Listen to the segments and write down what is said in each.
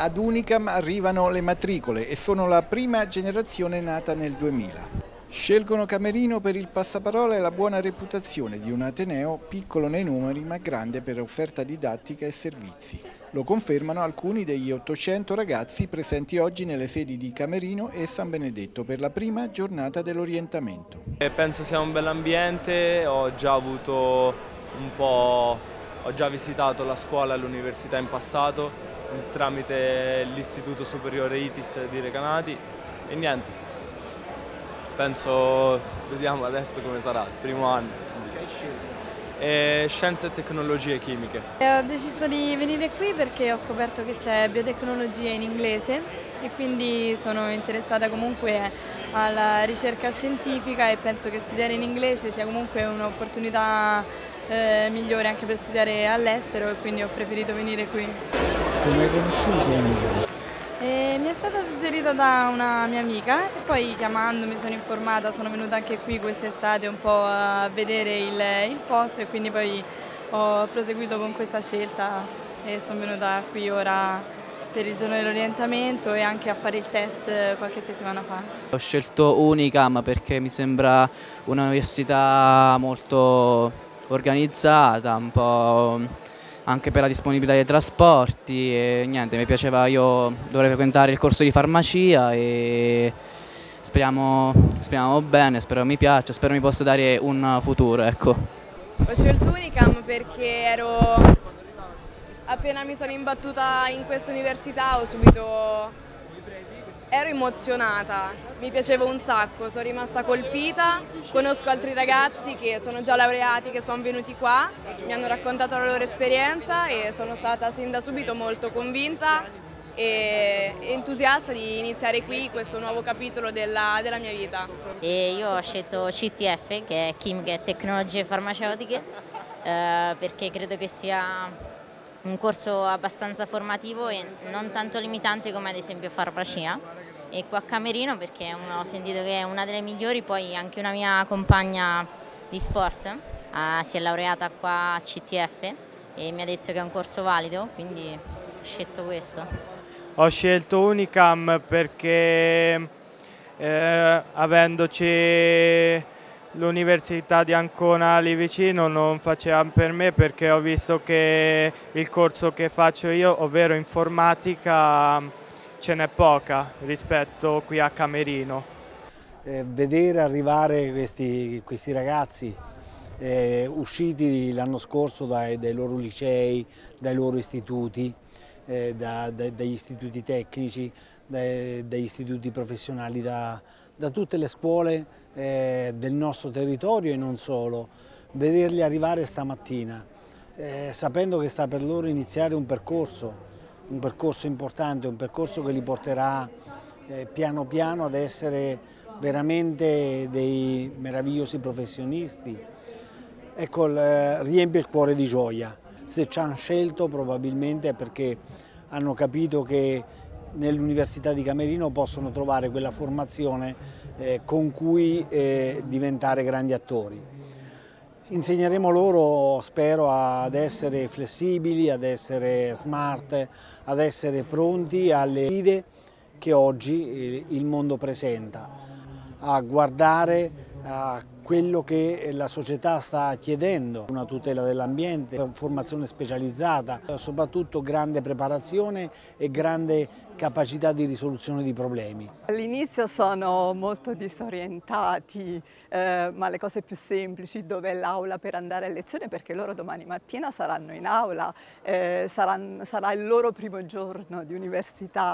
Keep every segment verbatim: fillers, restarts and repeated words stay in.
Ad Unicam arrivano le matricole e sono la prima generazione nata nel duemila. Scelgono Camerino per il passaparola e la buona reputazione di un ateneo piccolo nei numeri ma grande per offerta didattica e servizi. Lo confermano alcuni degli ottocento ragazzi presenti oggi nelle sedi di Camerino e San Benedetto per la prima giornata dell'orientamento. Penso sia un bell'ambiente, ho già avuto un po', ho già visitato la scuola e l'università in passato tramite l'Istituto Superiore I T I S di Recanati e niente, penso, vediamo adesso come sarà, il primo anno. E Scienze e Tecnologie Chimiche. Ho deciso di venire qui perché ho scoperto che c'è biotecnologia in inglese e quindi sono interessata comunque alla ricerca scientifica e penso che studiare in inglese sia comunque un'opportunità eh, migliore anche per studiare all'estero e quindi ho preferito venire qui. Come hai conosciuto? E mi è stata suggerita da una mia amica e poi chiamando mi sono informata, sono venuta anche qui quest'estate un po' a vedere il, il posto e quindi poi ho proseguito con questa scelta e sono venuta qui ora per il giorno dell'orientamento e anche a fare il test qualche settimana fa. Ho scelto Unicam perché mi sembra un'università molto organizzata, un po' anche per la disponibilità dei trasporti e niente, mi piaceva, io dovrei frequentare il corso di farmacia e speriamo, speriamo bene, spero mi piaccia, spero mi possa dare un futuro, ecco. Ho scelto Unicam perché ero, appena mi sono imbattuta in questa università ho subito, ero emozionata, mi piaceva un sacco, sono rimasta colpita, conosco altri ragazzi che sono già laureati, che sono venuti qua, mi hanno raccontato la loro esperienza e sono stata sin da subito molto convinta e entusiasta di iniziare qui questo nuovo capitolo della, della mia vita. E io ho scelto C T F, che è Chimica e Tecnologie Farmaceutiche, eh, perché credo che sia un corso abbastanza formativo e non tanto limitante come ad esempio farmacia. E qua a Camerino perché ho sentito che è una delle migliori, poi anche una mia compagna di sport eh, si è laureata qua a C T F e mi ha detto che è un corso valido, quindi ho scelto questo. Ho scelto Unicam perché eh, avendoci l'Università di Ancona lì vicino non faceva per me, perché ho visto che il corso che faccio io, ovvero informatica, ce n'è poca rispetto qui a Camerino. Eh, vedere arrivare questi, questi ragazzi eh, usciti l'anno scorso dai, dai loro licei, dai loro istituti, eh, da, da, dagli istituti tecnici, dai, dagli istituti professionali, da, da tutte le scuole eh, del nostro territorio e non solo, vederli arrivare stamattina, eh, sapendo che sta per loro iniziare un percorso, un percorso importante, un percorso che li porterà eh, piano piano ad essere veramente dei meravigliosi professionisti. Ecco, eh, riempie il cuore di gioia. Se ci hanno scelto probabilmente è perché hanno capito che nell'Università di Camerino possono trovare quella formazione eh, con cui eh, diventare grandi attori. Insegneremo loro, spero, ad essere flessibili, ad essere smart, ad essere pronti alle sfide che oggi il mondo presenta, a guardare a quello che la società sta chiedendo, una tutela dell'ambiente, formazione specializzata, soprattutto grande preparazione e grande capacità di risoluzione di problemi. All'inizio sono molto disorientati, eh, ma le cose più semplici, dove è l'aula per andare a lezione, perché loro domani mattina saranno in aula, eh, saranno, sarà il loro primo giorno di università,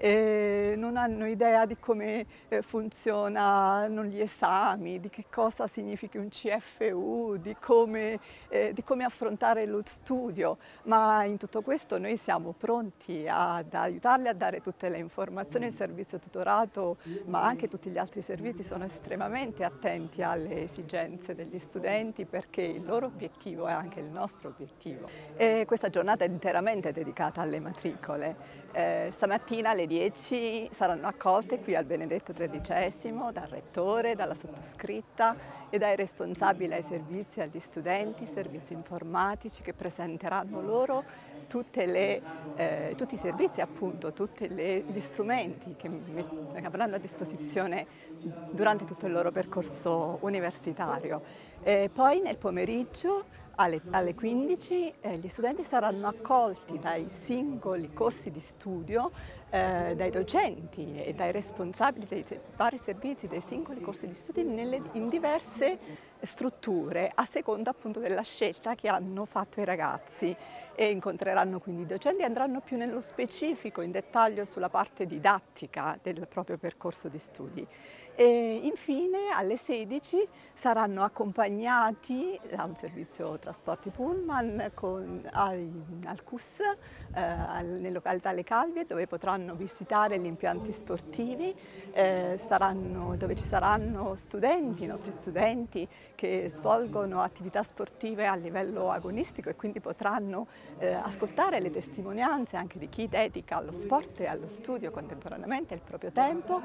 eh, non hanno idea di come eh, funzionano gli esami, di che cosa significhi un C F U, di come, eh, di come affrontare lo studio, ma in tutto questo noi siamo pronti ad aiutarli a dare tutte le informazioni. Il servizio tutorato, ma anche tutti gli altri servizi, sono estremamente attenti alle esigenze degli studenti, perché il loro obiettivo è anche il nostro obiettivo. E questa giornata è interamente dedicata alle matricole. Eh, stamattina alle dieci saranno accolte qui al Benedetto tredicesimo dal rettore, dalla sottoscritta e dai responsabili ai servizi agli studenti, servizi informatici, che presenteranno loro tutte le, eh, tutti i servizi, appunto, tutti gli strumenti che avranno a disposizione durante tutto il loro percorso universitario. E poi nel pomeriggio alle, alle quindici eh, gli studenti saranno accolti dai singoli corsi di studio, eh, dai docenti e dai responsabili dei vari servizi dei singoli corsi di studio nelle, in diverse strutture a seconda appunto della scelta che hanno fatto i ragazzi, e incontreranno quindi i docenti e andranno più nello specifico, in dettaglio sulla parte didattica del proprio percorso di studi. E infine alle sedici saranno accompagnati da un servizio trasporti pullman con, ai, al C U S, eh, nelle località Le Calvie, dove potranno visitare gli impianti sportivi, eh, saranno, dove ci saranno studenti, i nostri studenti che svolgono attività sportive a livello agonistico e quindi potranno eh, ascoltare le testimonianze anche di chi dedica allo sport e allo studio contemporaneamente il proprio tempo.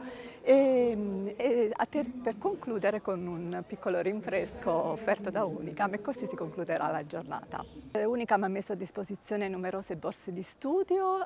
E, E per concludere con un piccolo rinfresco offerto da Unicam, e così si concluderà la giornata. Unicam ha messo a disposizione numerose borse di studio,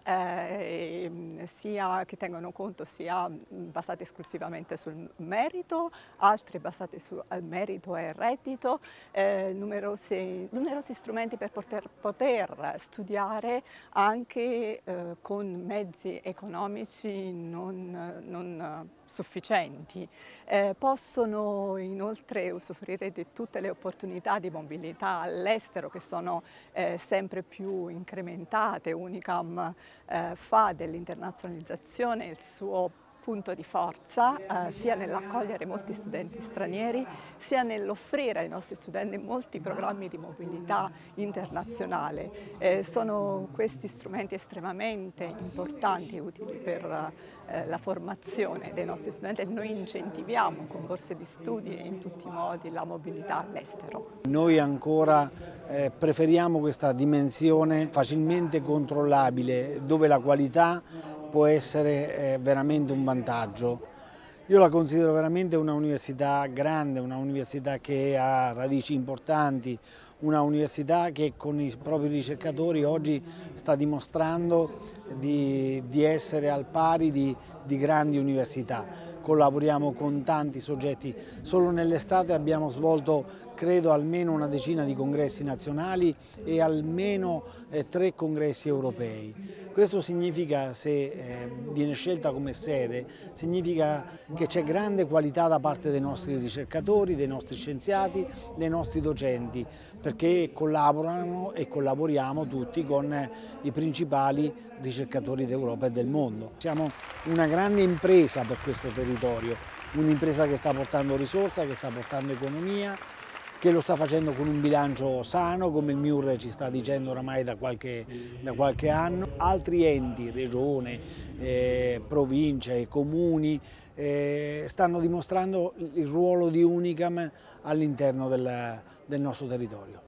eh, sia che tengono conto sia basate esclusivamente sul merito, altre basate sul merito e reddito, eh, numerosi, numerosi strumenti per poter, poter studiare anche eh, con mezzi economici non, non sufficienti. Eh, possono inoltre usufruire di tutte le opportunità di mobilità all'estero che sono eh, sempre più incrementate. Unicam eh, fa dell'internazionalizzazione il suo punto di forza, eh, sia nell'accogliere molti studenti stranieri, sia nell'offrire ai nostri studenti molti programmi di mobilità internazionale. Eh, sono questi strumenti estremamente importanti e utili per eh, la formazione dei nostri studenti, e noi incentiviamo con borse di studi e in tutti i modi la mobilità all'estero. Noi ancora eh, preferiamo questa dimensione facilmente controllabile, dove la qualità può essere eh, veramente un vantaggio. Io la considero veramente una università grande, una università che ha radici importanti, una università che con i propri ricercatori oggi sta dimostrando di, di essere al pari di, di grandi università. Collaboriamo con tanti soggetti, solo nell'estate abbiamo svolto credo almeno una decina di congressi nazionali e almeno eh, tre congressi europei. Questo significa, se eh, viene scelta come sede, significa che c'è grande qualità da parte dei nostri ricercatori, dei nostri scienziati, dei nostri docenti, perché collaborano e collaboriamo tutti con i principali ricercatori d'Europa e del mondo. Siamo una grande impresa per questo territorio, un'impresa che sta portando risorsa, che sta portando economia, che lo sta facendo con un bilancio sano, come il M I U R ci sta dicendo oramai da qualche, da qualche anno. Altri enti, regione, eh, province e comuni eh, stanno dimostrando il ruolo di Unicam all'interno del, del nostro territorio.